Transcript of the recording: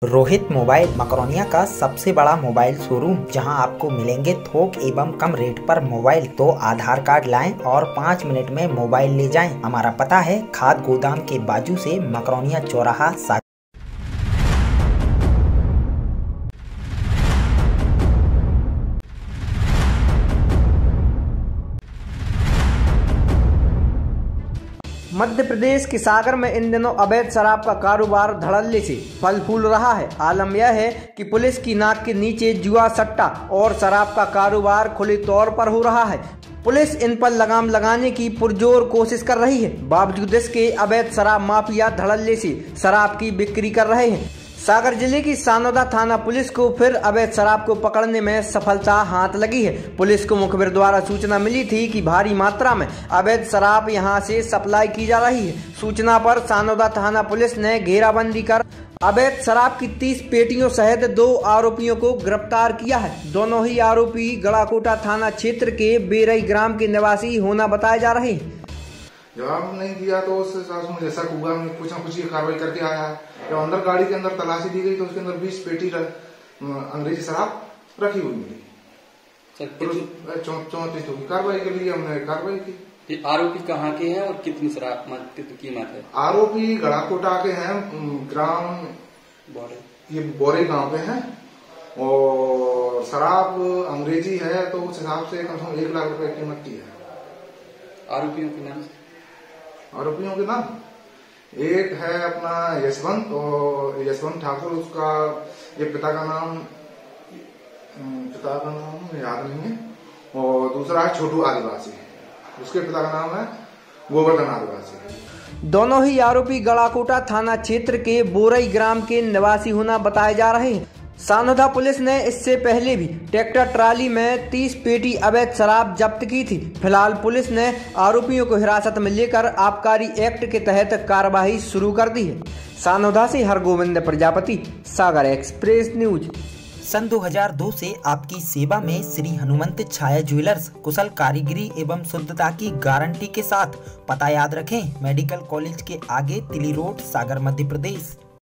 Rohit mobile Makronia का सबसे बड़ा मोबाइल शोरूम, जहां आपको मिलेंगे थोक एवं कम रेट पर मोबाइल। तो आधार कार्ड लाएं और 5 मिनट में मोबाइल ले जाएं। हमारा पता है खाद गोदाम के बाजू से मकरोनिया चौराहा। मध्य प्रदेश के सागर में इन दिनों अवैध शराब का कारोबार धड़ल्ले से फल फूल रहा है। आलम यह है कि पुलिस की नाक के नीचे जुआ, सट्टा और शराब का कारोबार खुले तौर पर हो रहा है। पुलिस इन पर लगाम लगाने की पुरजोर कोशिश कर रही है। बावजूद इसके अवैध शराब माफिया धड़ल्ले से शराब की बिक्री कर रहे हैं। सागर जिले की सानोदा थाना पुलिस को फिर अवैध शराब को पकड़ने में सफलता हाथ लगी है। पुलिस को मुखबिर द्वारा सूचना मिली थी कि भारी मात्रा में अवैध शराब यहां से सप्लाई की जा रही है। सूचना पर सानोदा थाना पुलिस ने घेराबंदी कर अवैध शराब की 30 पेटियों सहित 2 आरोपियों को गिरफ्तार किया है। दोनों ही आरोपी गड़ाकोटा थाना क्षेत्र के बेरई ग्राम के निवासी होना बताए जा रहे हैं। जवाब नहीं दिया तो उस हिसाब से मुझे शक हुआ। मैं कुछ न कुछ कार्रवाई करके आया। जब अंदर गाड़ी के अंदर तलाशी दी गई तो उसके अंदर 20 पेटी अंग्रेजी शराब रखी हुई मिली। 34 की कार्रवाई के लिए हमने कार्रवाई की। आरोपी कहाँ के हैं और कितनी शराब कितनी कीमत है? आरोपी गड़ाकोटा के हैं, ग्राम ये बोरे गांव के हैं और शराब अंग्रेजी है तो उस हिसाब से कम से कम 1 लाख रुपए कीमत की है। आरोपियों के नाम? आरोपियों के नाम एक है अपना यशवंत ठाकुर, उसका ये पिता का नाम याद नहीं है, और दूसरा है छोटू आदिवासी, उसके पिता का नाम है गोवर्धन आदिवासी। दोनों ही आरोपी गड़ाकोटा थाना क्षेत्र के बोरई ग्राम के निवासी होना बताए जा रहे हैं। सानोदा पुलिस ने इससे पहले भी ट्रैक्टर ट्राली में 30 पेटी अवैध शराब जब्त की थी। फिलहाल पुलिस ने आरोपियों को हिरासत में लेकर आबकारी एक्ट के तहत कार्रवाई शुरू कर दी है। सानोदा से हरगोविंद प्रजापति, सागर एक्सप्रेस न्यूज। सन 2002 से आपकी सेवा में श्री हनुमंत छाया ज्वेलर्स कुशल कारीगरी एवं शुद्धता की गारंटी के साथ। पता याद रखें, मेडिकल कॉलेज के आगे तिली रोड, सागर, मध्य प्रदेश।